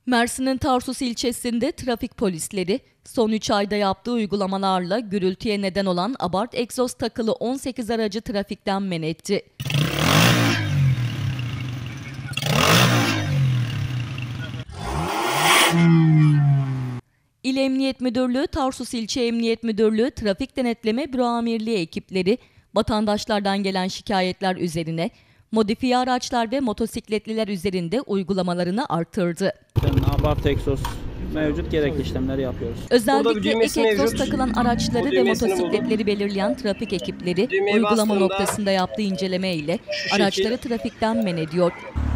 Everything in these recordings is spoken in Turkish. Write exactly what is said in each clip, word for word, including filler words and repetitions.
Mersin'in Tarsus ilçesinde trafik polisleri son üç ayda yaptığı uygulamalarla gürültüye neden olan abart egzoz takılı on sekiz aracı trafikten men etti. İl Emniyet Müdürlüğü, Tarsus İlçe Emniyet Müdürlüğü, Trafik Denetleme Büro Amirliği ekipleri vatandaşlardan gelen şikayetler üzerine modifiye araçlar ve motosikletliler üzerinde uygulamalarını artırdı. Abart egzoz mevcut, gerekli işlemleri yapıyoruz. Özellikle ek egzoz takılan araçları ve motosikletleri buldum. belirleyen trafik ekipleri Düğmeye uygulama noktasında yaptığı inceleme ile araçları trafikten men ediyor.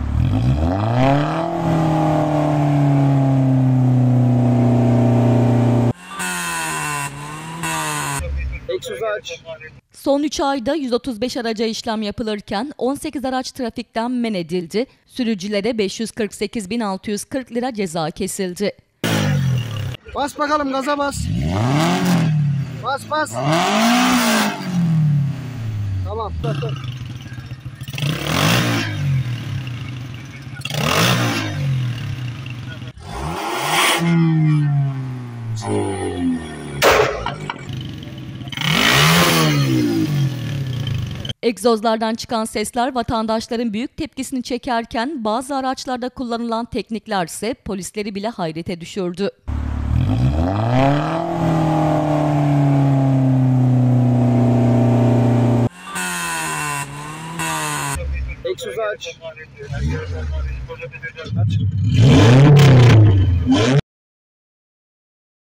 Son üç ayda yüz otuz beş araca işlem yapılırken on sekiz araç trafikten men edildi. Sürücülere beş yüz kırk sekiz bin altı yüz kırk lira ceza kesildi. Bas bakalım, gaza bas. Bas bas. Tamam. Egzozlardan çıkan sesler vatandaşların büyük tepkisini çekerken bazı araçlarda kullanılan teknikler ise polisleri bile hayrete düşürdü. Egzozu aç. Aç.